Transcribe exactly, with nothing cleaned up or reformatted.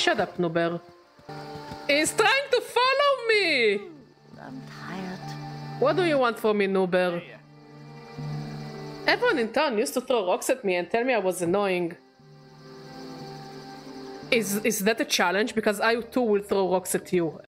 Shut up, Noober. He's trying to follow me! I'm tired. What do you want from me, Noober? Everyone in town used to throw rocks at me and tell me I was annoying. Is is that a challenge? Because I too will throw rocks at you.